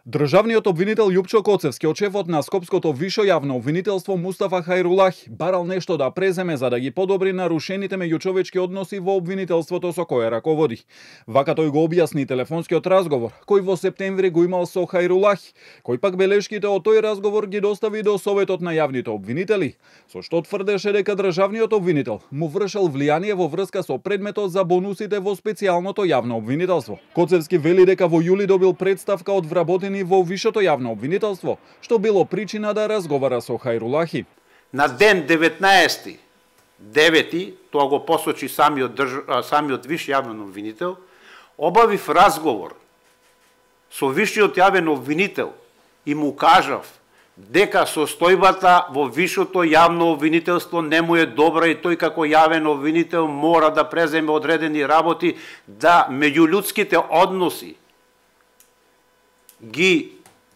Државниот обвинител Љупчо Коцевски од шефот на Скопското висше јавно обвинителство Мустафа Хајрулахи барал нешто да преземе за да ги подобри нарушените меѓучовечки односи во обвинителството со кое раководи. Вака тој го објасни телефонскиот разговор кој во септември го имал со Хајрулахи, кој пак белешките од тој разговор ги достави до Советот на јавните обвинители, со што тврдеше дека државниот обвинител му вршел влијание во врска со предметот за бонусите во специјалното јавно обвинителство. Коцевски вели дека во јули добил представка од вработени во висшето јавно обвинителство, што било причина да разговара со Хајрулахи. На ден 19.9, тоа го посочи самиот виш јавен обвинител, обавив разговор со висшиот јавен обвинител и му кажав дека состојбата во висшето јавно обвинителство не му е добра и тој како јавен обвинител мора да преземе одредени работи да меѓулюдските односи ги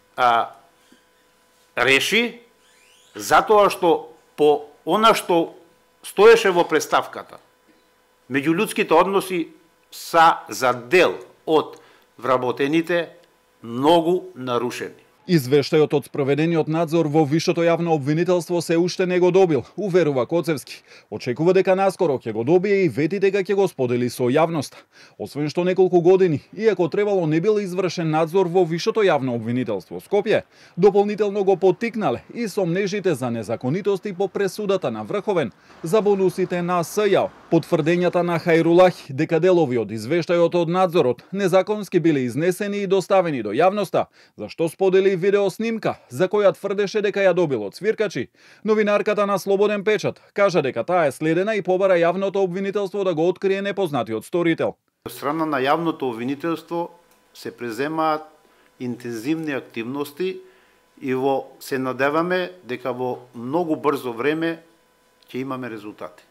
реши, затоа што по она што стоеше во представката, меѓулюдските односи са за дел од вработените многу нарушени. Извештајот од спроведениот надзор во висшето јавно обвинителство се уште не го добил, уверува Коцевски. Очекува дека наскоро ќе го добие и вети дека ќе го сподели со јавноста. Освен што неколку години, иако требало не бил извршен надзор во висшето јавно обвинителство Скопје, дополнително го поттикнале и сомнежите за незаконитости по пресудата на Врховен за бонусите на СЈ. Потврдењата на Хајрулахи дека делови од извештајот од надзорот незаконски биле изнесени и доставени до јавноста, за што сподели видеоснимка за која тврдеше дека ја добил од свиркачи. Новинарката на Слободен печат кажа дека таа е следена и побара јавното обвинителство да го открие непознатиот сторител. Од страна на јавното обвинителство се преземаат интензивни активности и се надеваме дека во многу брзо време ќе имаме резултати.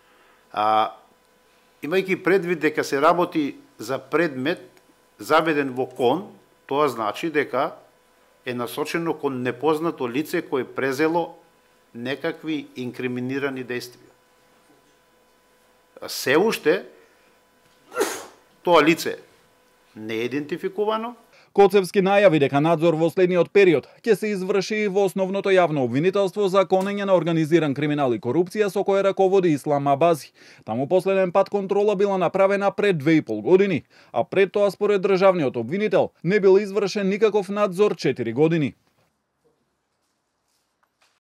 Имајќи предвид дека се работи за предмет заведен во КОН, тоа значи дека е насочено кон непознато лице кое презело некакви инкриминирани действија. Се уште тоа лице не е идентификувано. Коцевски најави дека надзор во следниот период ќе се изврши и во основното јавно обвинителство за гонење на организиран криминал и корупција со кое раководи Ислам Абази. Таму последен пат контрола била направена пред 2,5 години, а пред тоа според државниот обвинител не бил извршен никаков надзор 4 години.